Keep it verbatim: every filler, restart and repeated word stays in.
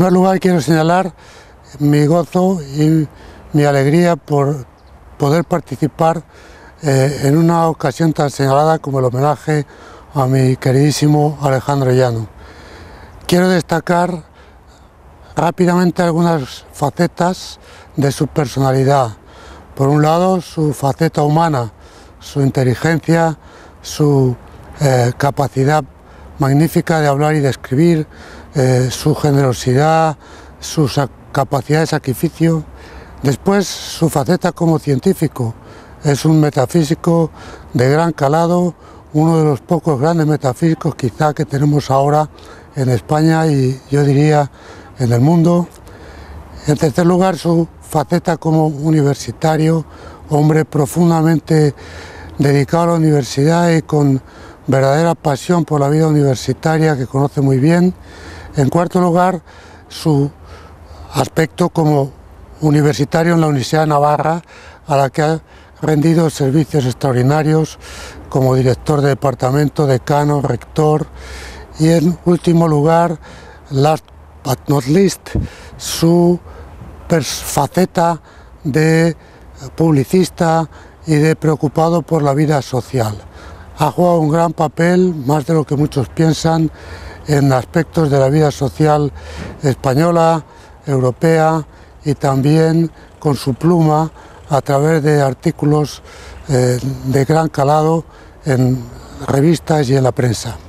primer lugar quiero señalar mi gozo y mi alegría por poder participar eh, en una ocasión tan señalada como el homenaje a mi queridísimo Alejandro Llano. Quiero destacar rápidamente algunas facetas de su personalidad. Por un lado, su faceta humana, su inteligencia, su eh, capacidad magnífica de hablar y de escribir, eh, su generosidad, su capacidad de sacrificio. Después, su faceta como científico. Es un metafísico de gran calado, uno de los pocos grandes metafísicos quizá que tenemos ahora en España y yo diría en el mundo. En tercer lugar, su faceta como universitario, hombre profundamente dedicado a la universidad y con verdadera pasión por la vida universitaria que conoce muy bien. En cuarto lugar, su aspecto como universitario en la Universidad de Navarra, a la que ha rendido servicios extraordinarios como director de departamento, decano, rector. Y en último lugar, last but not least, su faceta de publicista y de preocupado por la vida social. Ha jugado un gran papel, más de lo que muchos piensan, en aspectos de la vida social española, europea y también con su pluma a través de artículos eh, de gran calado en revistas y en la prensa.